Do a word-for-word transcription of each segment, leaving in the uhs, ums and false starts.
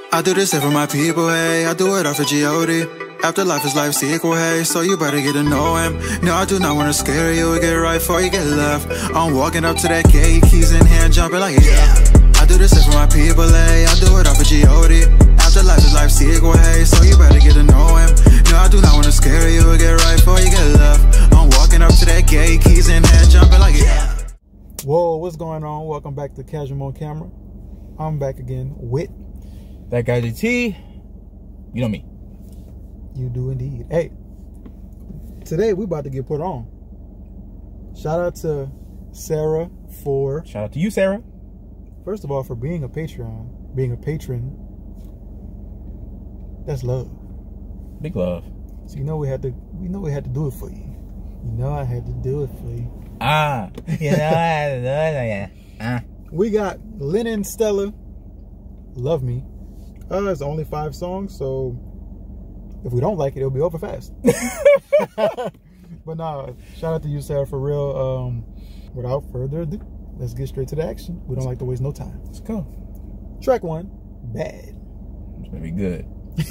I do this for my people, hey. I do it off of G O D. After life is life sequel, hey. So you better get to know him. No, I do not want to scare you. Get right before you get left. I'm walking up to that gate, keys in hand, jumping like yeah. I do this for my people, hey. I do it off of G O D. After life is life sequel, hey. So you better get to know him. No, I do not want to scare you. Get right before you get left. I'm walking up to that gate, keys in hand, jumping like yeah. Whoa, what's going on? Welcome back to Casual on Camera. I'm back again with that guy G T. You know me. You do indeed. Hey, today we about to get put on. Shout out to Sarah for shout out to you, Sarah. First of all, for being a Patreon, being a patron. That's love. Big love. So you know we had to. We know we had to do it for you. You know I had to do it for you. Ah, you know I had to do it. Yeah. Ah. We got Lennon Stella, Love Me. Uh, it's only five songs, so if we don't like it, it'll be over fast. But nah, shout out to you, Sarah, for real. Um, without further ado, let's get straight to the action. We don't like to waste no time. Let's go. Track one, Bad. It's gonna be good.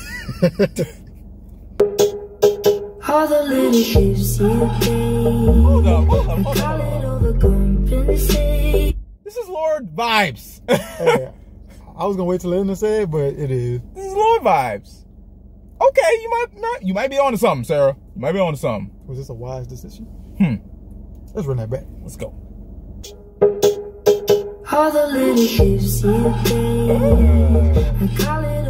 All the little shifts you gave, hold on, hold on, hold call it overcompensate. This is Lord vibes. Hey, I was gonna wait till Lennon say it, but it is. This is Lord vibes. Okay, you might not. You might be on to something, Sarah. You might be on to something. Was this a wise decision? Hmm. Let's run that back. Let's go. All the little shifts you gave, I call it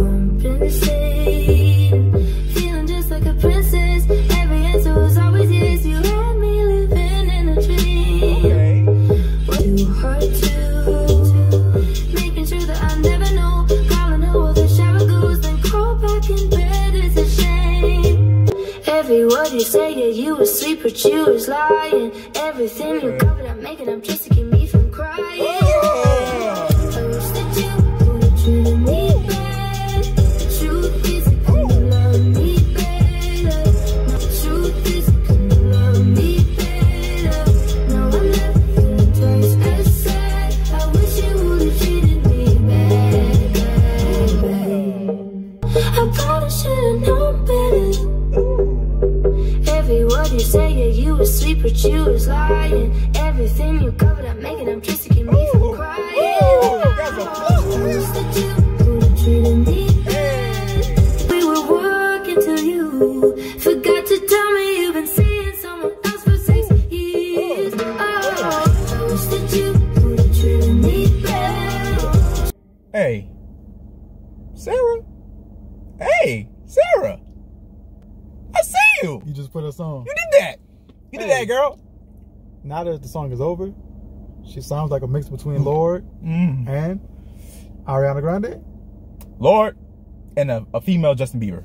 overcompensate. Feeling just like a princess. Every answer was always yes. You had me living in a dream. Okay. Too hard to, making sure that I never know. Calling her while the shower goes, then crawl back in bed. It's a shame. Every word you say, yeah, you were sweet, but you was lying. Everything you covered up, making up just to keep me from crying. I wish that you would have treated me bad. The truth is, you couldn't love me better. The truth is, you couldn't love me better. No, I'm never feeling twice as sad. I wish you would have treated me bad, bad, bad. I probably should have known better. Every word you say, yeah, you were sweet, but you was lying. Everything you covered up, making up just to keep me from crying. I wish that you would have treated me bad. We were working till you forgot to tell me you've been seeing someone else for six years. Oh, I wish that you would have treated me bad. Hey, Sarah. Hey, Sarah. I see you. You just put a song. You did that. You did Hey. that, girl. Now that the song is over, she sounds like a mix between Lord Mm. and Ariana Grande. Lord and a, a female Justin Bieber.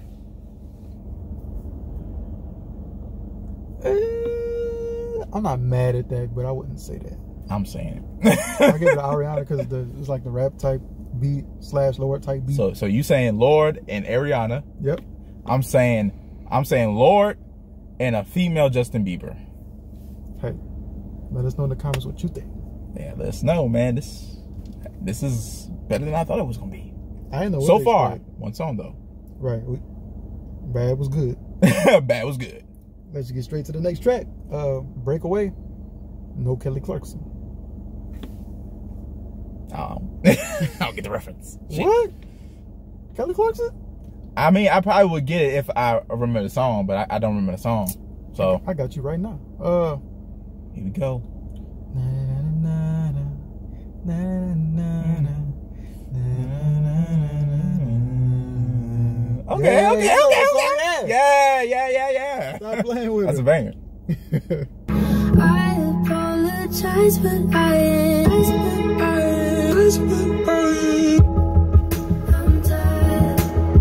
Eh, I'm not mad at that, but I wouldn't say that. I'm saying I give it it. to Ariana because it's like the rap type beat slash Lord type beat. so, so you saying Lord and Ariana? Yep. I'm saying, I'm saying Lord and a female Justin Bieber. Hey, let us know in the comments what you think. Yeah, let us know, man. This, this is better than I thought it was gonna be. I didn't know what So to far, expect. one song though. Right. We, bad was good. Bad was good. Let's get straight to the next track. Uh, Breakaway. No Kelly Clarkson. Um, I don't get the reference. Shit. What? Kelly Clarkson? I mean, I probably would get it if I remember the song, but I, I don't remember the song. So I got you right now. Uh, here we go. na, na, na, na, na, na, na, na, na. Okay, Yeah, okay, you know okay, that song, okay. yeah. Yeah, yeah, yeah, yeah. Stop playing with That's it. a banger. I apologize, but I I'm tired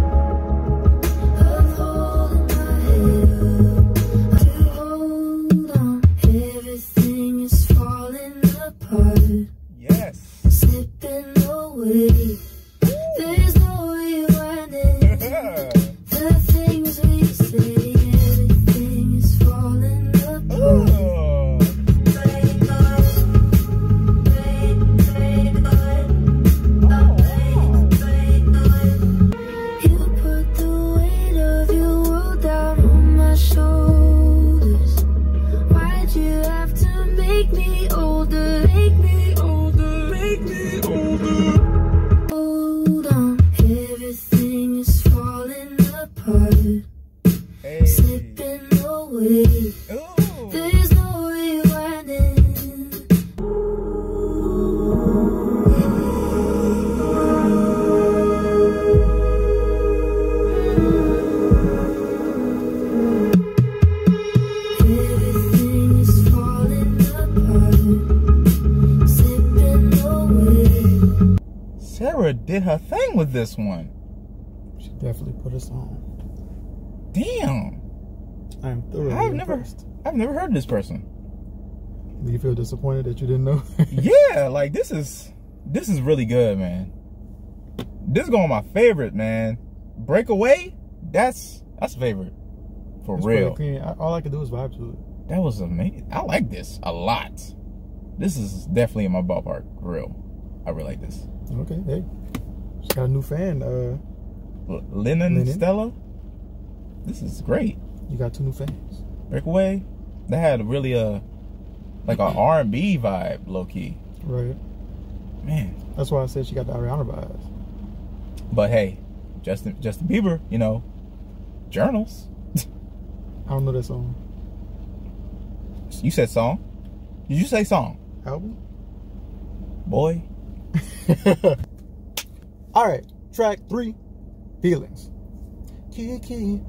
of holding my head up. To hold on, everything is falling apart, Yes. slipping away. There's no rewinding the things we say. Everything is falling apart. Oh. Break up, break, break up. Bieber did her thing with this one. She definitely put us on. Damn. I am thoroughly I've never, impressed. I've never heard this person. Do you feel disappointed that you didn't know? Yeah, like this is, this is really good, man. This is going my favorite, man. Breakaway, that's that's a favorite for It's real. pretty clean. I, all I could do is vibe to it. That was amazing. I like this a lot. This is definitely in my ballpark, for real. I really like this. Okay, hey, she got a new fan. Uh, L- Lennon, Lennon. Stella. This is great. you got two new fans. Breakaway, that had really a like a R and B vibe, low key. Right. Man. That's why I said she got the Ariana vibes. But hey, Justin Justin Bieber, you know, journals. I don't know that song. You said song. Did you say song? Album? Boy. All right, track three, Feelings. Kiki.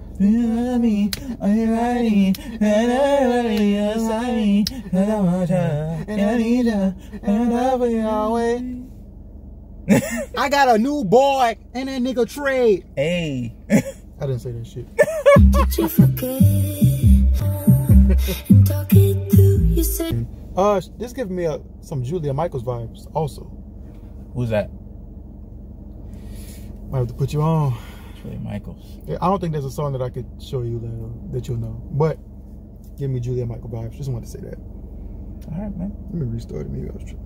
I got a new boy and that nigga trade. Hey. I didn't say that shit. Did you forget? And talk it through, you said. Uh, this gives me a, some Julia Michaels vibes also. Who's that? Might have to put you on. Julia Michaels. Yeah, I don't think there's a song that I could show you that uh, that you'll know. But give me Julia Michael vibes. Just wanted to say that. All right, man. Let me restart it. Maybe I was tripping.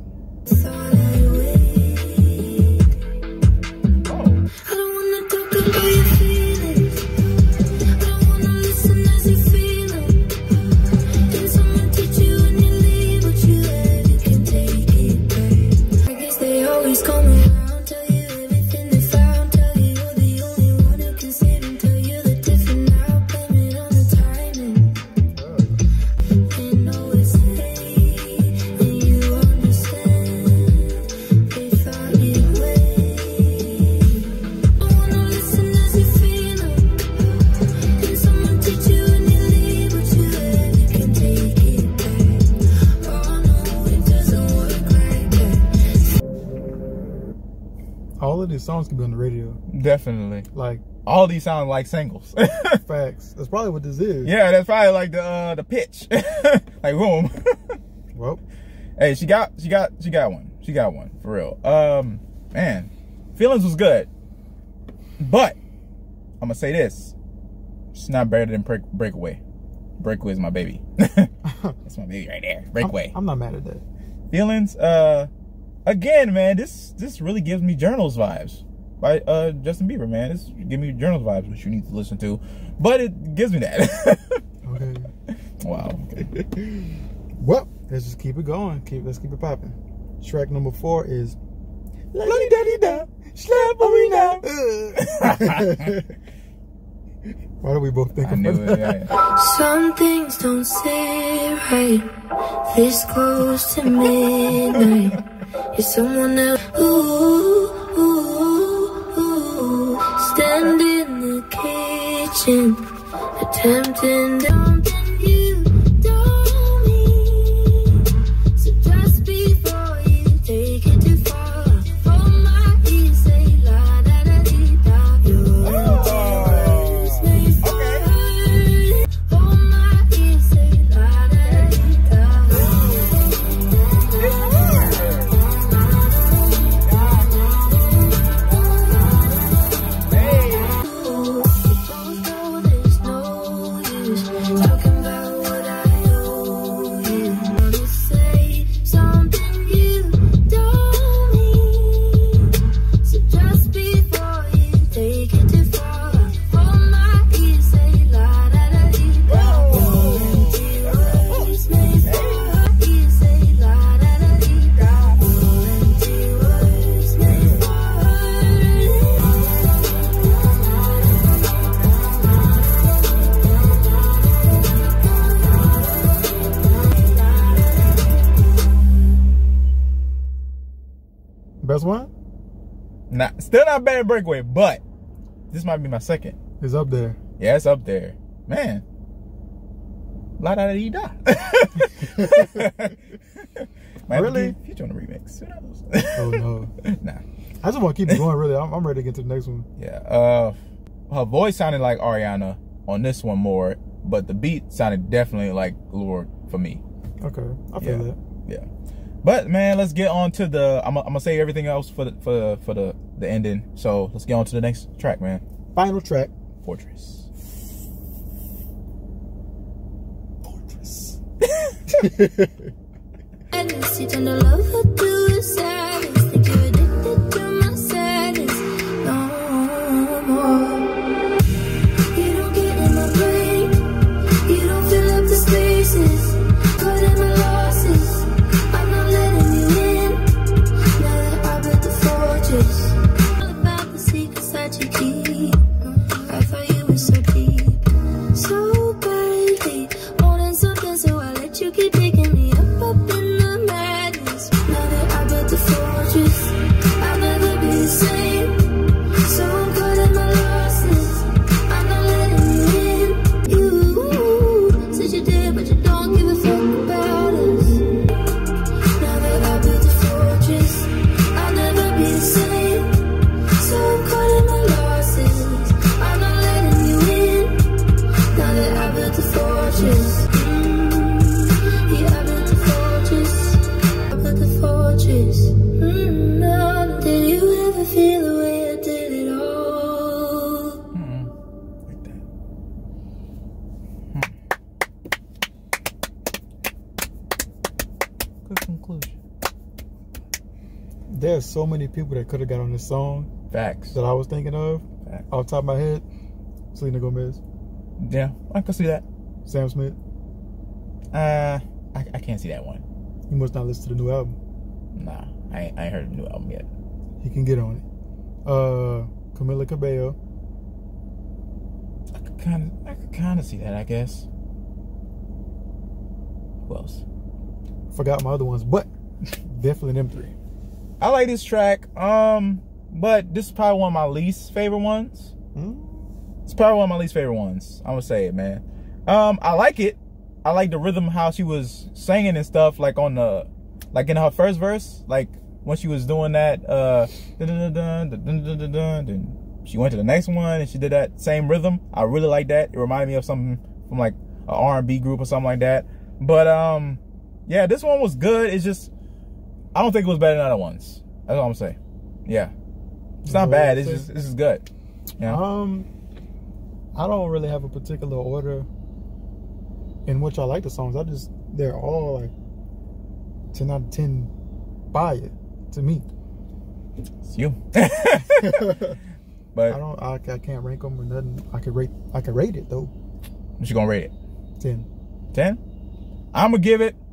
Oh. I don't wanna talk about your feelings. I don't wanna listen as you feel it. Can someone teach you when you leave what you had? You can take it back. I guess they always come around, tell you everything they found, tell you you're the only one who can save and tell you the different now. Blame it on the timing. They know it's late and you understand. They thought you'd wait. All of these songs can be on the radio. Definitely. Like, All these sound like singles. facts. That's probably what this is. Yeah, that's probably like the uh, the pitch. Like boom. Well, Hey, she got she got she got one. She got one for real. Um, man, Feelings was good, but I'm gonna say this: it's not better than break, Breakaway. Breakaway is my baby. That's my baby right there. Breakaway. I'm, I'm not mad at that. Feelings. Uh, again, man, this this really gives me Journals vibes by uh Justin Bieber. Man, this give me Journals vibes, which you need to listen to, but it gives me that. Okay. Wow. Okay. Well, let's just keep it going. Keep let's keep it popping. Track number four is Lady Daddy Da Slap Me Now. Why do we both think I of knew that? it. Yeah, yeah. Some things don't sit right this close to midnight. You're someone else. Ooh, ooh, ooh. Stand in the kitchen, attempting something you don't mean. So just before you take it too far, for my ears say la da da dee da. Your words may fall hurt. For my ears say la da da dee da. There's no use talking about what I owe you. Wanna say something you don't mean. So just before you take it too far, for my ears say la da da dee da. Empty words may fall. Ears say la da da dee da. Empty words may fall. Best one Not still not better than Breakaway, but this might be my second. is up there. Yeah, it's up there, man. La da dee da. Might Really? be Future on the remix. Who knows? Oh no. Nah. I just want to keep it going. Really, I'm, I'm ready to get to the next one. Yeah. Uh, her voice sounded like Ariana on this one more, but the beat sounded definitely like Lorde for me. Okay, I feel Yeah. that. Yeah. But man, let's get on to the. I'm, I'm gonna say everything else for the for for the the ending. So let's get on to the next track, man. Final track. Fortress. Fortress. And you turn to love her to sadness. Think you're addicted to my sadness. No more. You don't get in my brain. You don't fill up the spaces. Caught in my losses. I'm not letting you in. Now that I built the fortress. All about the secrets that you keep. I thought you were so deep. So badly. Wanting something, so I let you keep picking me up. Up in the madness. Now that I built the fortress, I'll never be the same. So I'm caught in my losses. I'm not letting you in. You said you did, but you don't give a fuck about us. Now that I built the fortress, I'll never be the same. So I'm caught in my losses. I'm not letting you in. Now that I built the fortress. Yeah, I built the fortress. I built the fortress. Mm, no, did you ever feel the way I did it all? Mm-mm. Like that. Hmm. Good conclusion. There's so many people that could have got on this song Facts. that I was thinking of. Facts. Off the top of my head, Selena Gomez, Yeah, I can see that. Sam Smith. Uh, I, I can't see that one. You must not listen to the new album. Nah, I ain't, I ain't heard the new album yet. He can get on it. Uh, Camila Cabello. I could kind of, I could kind of see that, I guess. Who else? Forgot my other ones, but definitely them three. I like this track, um, but this is probably one of my least favorite ones. Hmm? It's probably one of my least favorite ones. I'm gonna say it, man. Um, I like it. I like the rhythm, how she was singing and stuff, like on the, like in her first verse, like when she was doing that, uh, dun, dun, dun, dun, dun, dun, dun, dun, dun. She went to the next one and she did that same rhythm. I really like that. It reminded me of something from like an R and B group or something like that. But um, yeah, this one was good. It's just, I don't think it was better than other ones. That's all I'm saying. Yeah, it's not bad. It's just, this is good. Yeah. Um, I don't really have a particular order in which I like the songs. I just, they're all like ten out of ten fire to me. It's you. I But don't, I, I can't rank them or nothing. I could rate, I could rate it though. what you gonna rate it? ten. ten? I'm gonna give it.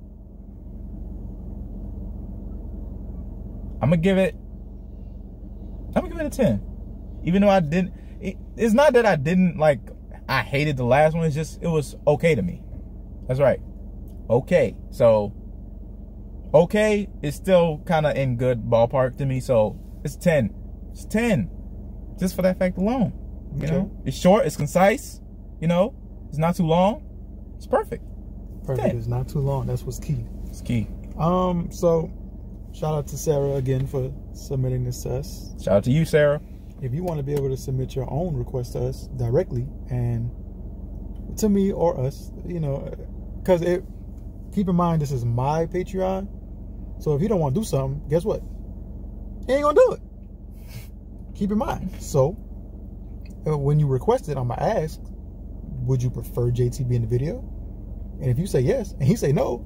I'm gonna give it. I'm gonna give it a ten. Even though I didn't. It, it's not that I didn't like. I hated the last one. It's just it was okay to me. That's right. Okay. So. Okay is still kind of in good ballpark to me. So it's ten. It's ten. Just for that fact alone. You Okay. know, it's short. It's concise. You know, it's not too long. It's perfect. Perfect. ten. It's not too long. That's what's key. It's key. Um, so shout out to Sarah again for submitting this to us. Shout out to you, Sarah. If you want to be able to submit your own request to us directly and to me or us, you know, because it, keep in mind, this is my Patreon. So if you don't want to do something, guess what? You ain't gonna do it. Keep in mind. So uh, when you request it, I'm gonna ask, would you prefer J T be in the video? And if you say yes, and he say no,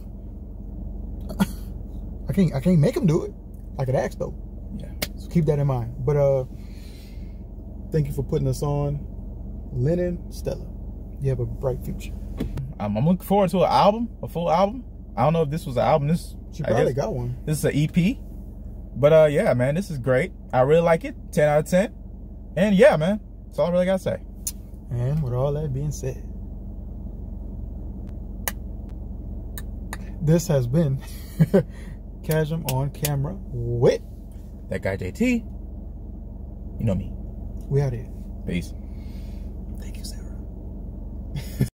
I can't. I can't make him do it. I could ask though. Yeah. So keep that in mind. But uh, thank you for putting us on, Lennon Stella. You have a bright future. I'm, I'm looking forward to an album, a full album. I don't know if this was an album. This She I probably guess got one. This is an E P. But uh, yeah, man, this is great. I really like it. ten out of ten. And yeah, man, that's all I really gotta say. And with all that being said, this has been Cashum on Camera with That guy J T. You know me. we out here. Peace.